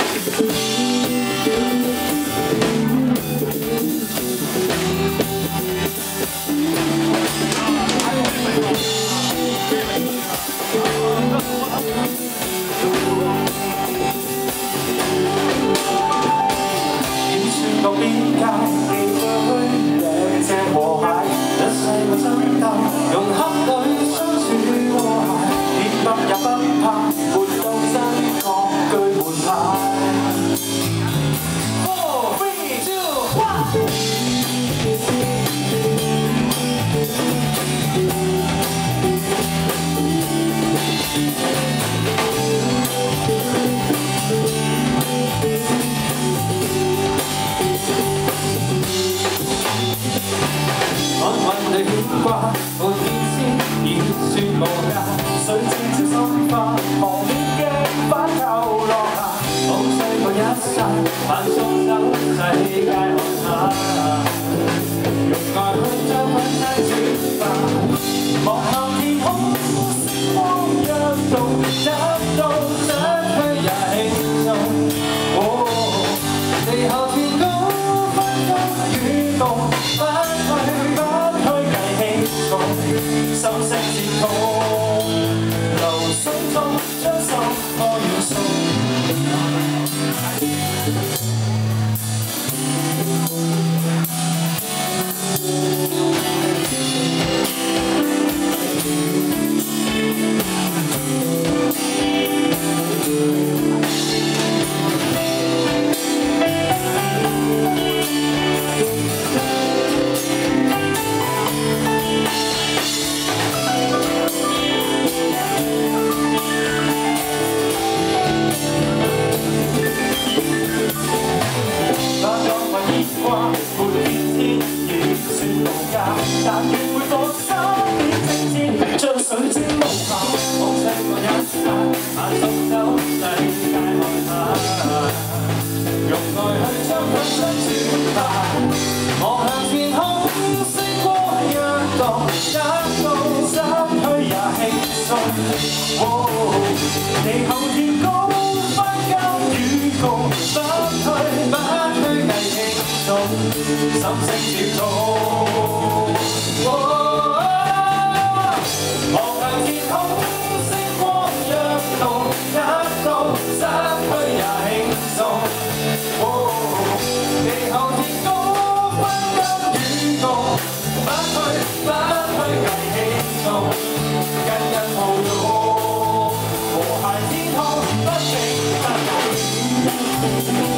到邊界，寄居兩隻和諧，一世個爭鬥，融洽裏相處和諧，跌不也不怕，活到真確據門牌。4、3、2、1。 安穩地牽掛，沒意思，演說無價，誰知這心花，狂烈嘅反扣落下，好細個一剎，慢送走世界看下，用愛去將分身轉化，望向天空，星光躍動，一到失去也輕鬆。地下天高，分分與共。 心聲接通，流水中將心愛遠送。但願每個三點正天，將水晶無限，好細個一剎，眼送走世界看下，用愛去將分身轉化，望向天空，星光躍動，一到失去也輕鬆。地厚天高，分金與共，不去藝輕鬆，心聲接通。 望向天空，星光躍動，一到失去也輕鬆。地厚天高，分金與共，不去藝輕鬆，人人抱擁，和諧天空，不勝不敗。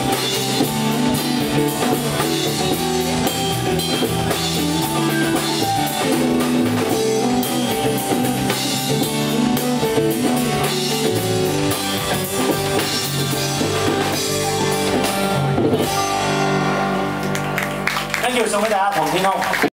Thank you， 送俾大家《同天空》。